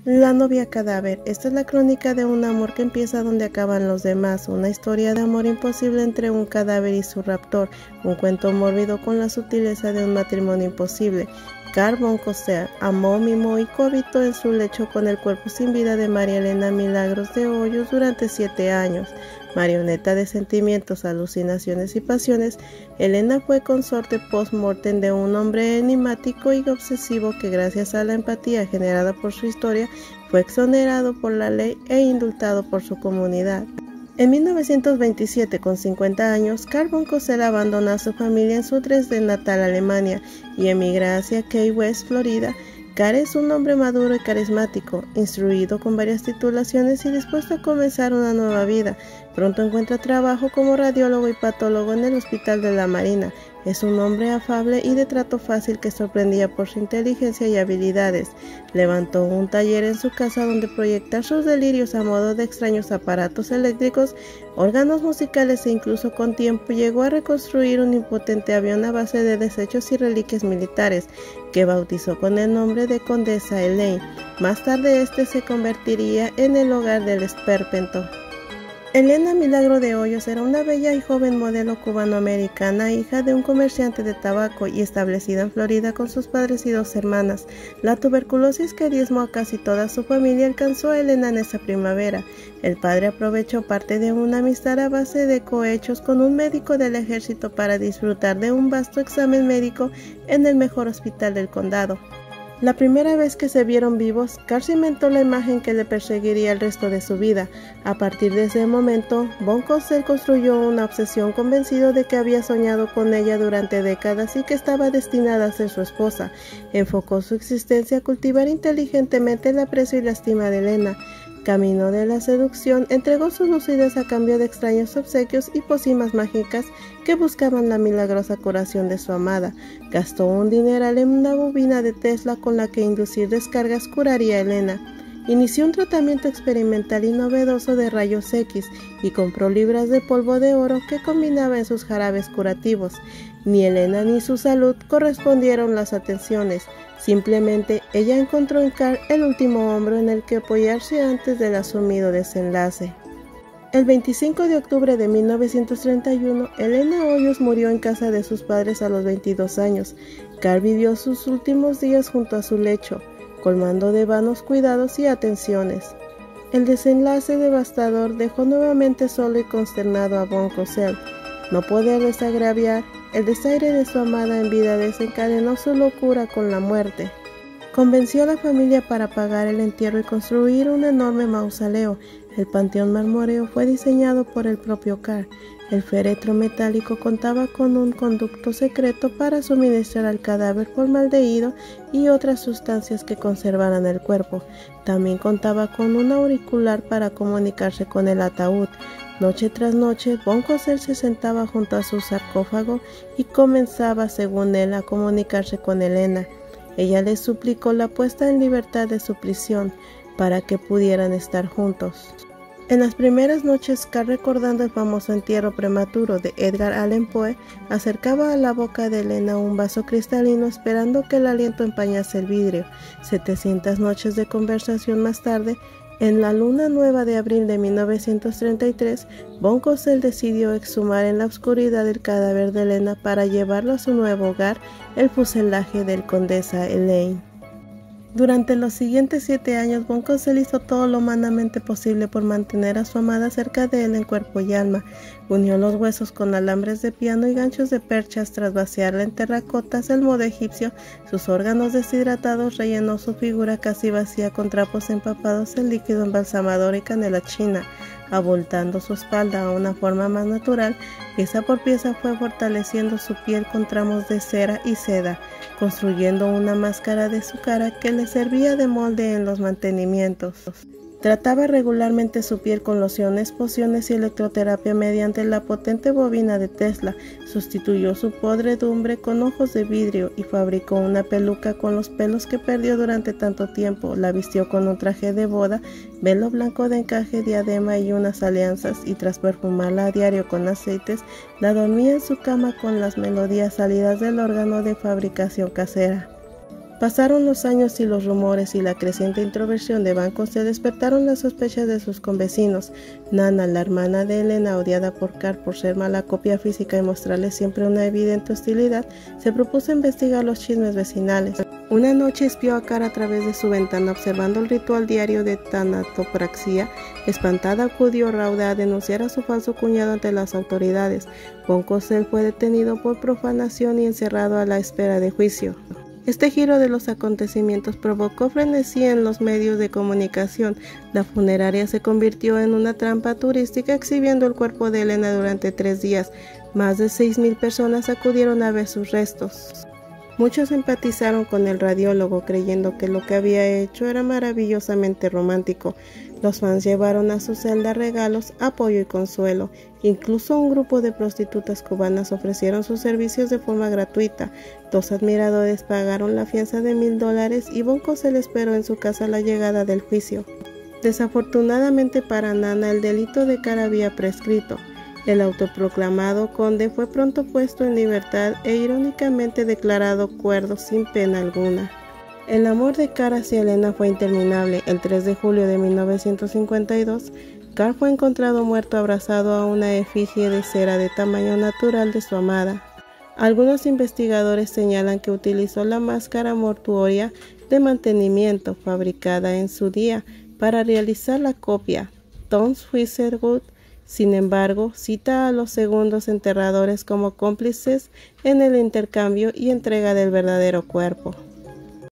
La novia cadáver. Esta es la crónica de un amor que empieza donde acaban los demás, una historia de amor imposible entre un cadáver y su raptor, un cuento mórbido con la sutileza de un matrimonio imposible. Carl von Cosel amó, mimó y cohabitó en su lecho con el cuerpo sin vida de María Elena Milagros de Hoyos durante 7 años. Marioneta de sentimientos, alucinaciones y pasiones, Elena fue consorte post-mortem de un hombre enigmático y obsesivo que, gracias a la empatía generada por su historia, fue exonerado por la ley e indultado por su comunidad. En 1927, con 50 años, Carl von Cosel abandona a su familia en su Dresden natal, Alemania, y emigra hacia Key West, Florida. Carl es un hombre maduro y carismático, instruido con varias titulaciones y dispuesto a comenzar una nueva vida. Pronto encuentra trabajo como radiólogo y patólogo en el Hospital de la Marina. Es un hombre afable y de trato fácil que sorprendía por su inteligencia y habilidades. Levantó un taller en su casa donde proyectar sus delirios a modo de extraños aparatos eléctricos, órganos musicales e incluso con tiempo llegó a reconstruir un impotente avión a base de desechos y reliquias militares, que bautizó con el nombre de Condesa Elaine. Más tarde este se convertiría en el hogar del esperpento. Elena Milagro de Hoyos era una bella y joven modelo cubanoamericana, hija de un comerciante de tabaco y establecida en Florida con sus padres y 2 hermanas. La tuberculosis que diezmó a casi toda su familia alcanzó a Elena en esa primavera. El padre aprovechó parte de una amistad a base de cohechos con un médico del ejército para disfrutar de un vasto examen médico en el mejor hospital del condado. La primera vez que se vieron vivos, Carl cimentó la imagen que le perseguiría el resto de su vida. A partir de ese momento, von Cosel construyó una obsesión, convencido de que había soñado con ella durante décadas y que estaba destinada a ser su esposa. Enfocó su existencia a cultivar inteligentemente el aprecio y la estima de Elena. Caminó de la seducción, entregó sus lucidez a cambio de extraños obsequios y pócimas mágicas que buscaban la milagrosa curación de su amada. Gastó un dineral en una bobina de Tesla con la que inducir descargas curaría a Elena. Inició un tratamiento experimental y novedoso de rayos X y compró libras de polvo de oro que combinaba en sus jarabes curativos. Ni Elena ni su salud correspondieron las atenciones. Simplemente ella encontró en Carl el último hombro en el que apoyarse antes del asumido desenlace. El 25 de octubre de 1931, Elena Hoyos murió en casa de sus padres a los 22 años. Carl vivió sus últimos días junto a su lecho, colmando de vanos cuidados y atenciones. El desenlace devastador dejó nuevamente solo y consternado a von Cosel. No poder desagraviar el desaire de su amada en vida desencadenó su locura con la muerte. Convenció a la familia para pagar el entierro y construir un enorme mausoleo. El panteón marmóreo fue diseñado por el propio Carl. El féretro metálico contaba con un conducto secreto para suministrar al cadáver formaldehído y otras sustancias que conservaran el cuerpo. También contaba con un auricular para comunicarse con el ataúd. Noche tras noche, von Cosel se sentaba junto a su sarcófago y comenzaba, según él, a comunicarse con Elena. Ella le suplicó la puesta en libertad de su prisión para que pudieran estar juntos. En las primeras noches, Carl, recordando el famoso entierro prematuro de Edgar Allan Poe, acercaba a la boca de Elena un vaso cristalino esperando que el aliento empañase el vidrio. 700 noches de conversación más tarde, en la luna nueva de abril de 1933, von Cosel decidió exhumar en la oscuridad el cadáver de Elena para llevarlo a su nuevo hogar, el fuselaje del Condesa Elaine. Durante los siguientes 7 años, von Cosel hizo todo lo humanamente posible por mantener a su amada cerca de él en cuerpo y alma. Unió los huesos con alambres de piano y ganchos de perchas. Tras vaciarla en terracotas al modo egipcio, sus órganos deshidratados, rellenó su figura casi vacía con trapos empapados en líquido embalsamador y canela china, abultando su espalda a una forma más natural. Pieza por pieza fue fortaleciendo su piel con tramos de cera y seda, construyendo una máscara de su cara que le servía de molde en los mantenimientos. Trataba regularmente su piel con lociones, pociones y electroterapia mediante la potente bobina de Tesla. Sustituyó su podredumbre con ojos de vidrio y fabricó una peluca con los pelos que perdió durante tanto tiempo. La vistió con un traje de boda, velo blanco de encaje, diadema y unas alianzas, y tras perfumarla a diario con aceites, la dormía en su cama con las melodías salidas del órgano de fabricación casera. Pasaron los años y los rumores y la creciente introversión de Van Costel despertaron las sospechas de sus convecinos. Nana, la hermana de Elena, odiada por Carl por ser mala copia física y mostrarle siempre una evidente hostilidad, se propuso investigar los chismes vecinales. Una noche espió a Carl a través de su ventana observando el ritual diario de tanatopraxia. Espantada acudió rauda a denunciar a su falso cuñado ante las autoridades. Van Costel fue detenido por profanación y encerrado a la espera de juicio. Este giro de los acontecimientos provocó frenesí en los medios de comunicación. La funeraria se convirtió en una trampa turística exhibiendo el cuerpo de Elena durante 3 días. Más de 6,000 personas acudieron a ver sus restos. Muchos empatizaron con el radiólogo creyendo que lo que había hecho era maravillosamente romántico. Los fans llevaron a su celda regalos, apoyo y consuelo. Incluso un grupo de prostitutas cubanas ofrecieron sus servicios de forma gratuita. 2 admiradores pagaron la fianza de $1,000 y Van Costel esperó en su casa la llegada del juicio. Desafortunadamente para Nana, el delito de Carl había prescrito. El autoproclamado conde fue pronto puesto en libertad e irónicamente declarado cuerdo sin pena alguna. El amor de Carl hacia Elena fue interminable. El 3 de julio de 1952, Carl fue encontrado muerto abrazado a una efigie de cera de tamaño natural de su amada. Algunos investigadores señalan que utilizó la máscara mortuoria de mantenimiento fabricada en su día para realizar la copia. Tom Swisherwood, sin embargo, cita a los segundos enterradores como cómplices en el intercambio y entrega del verdadero cuerpo.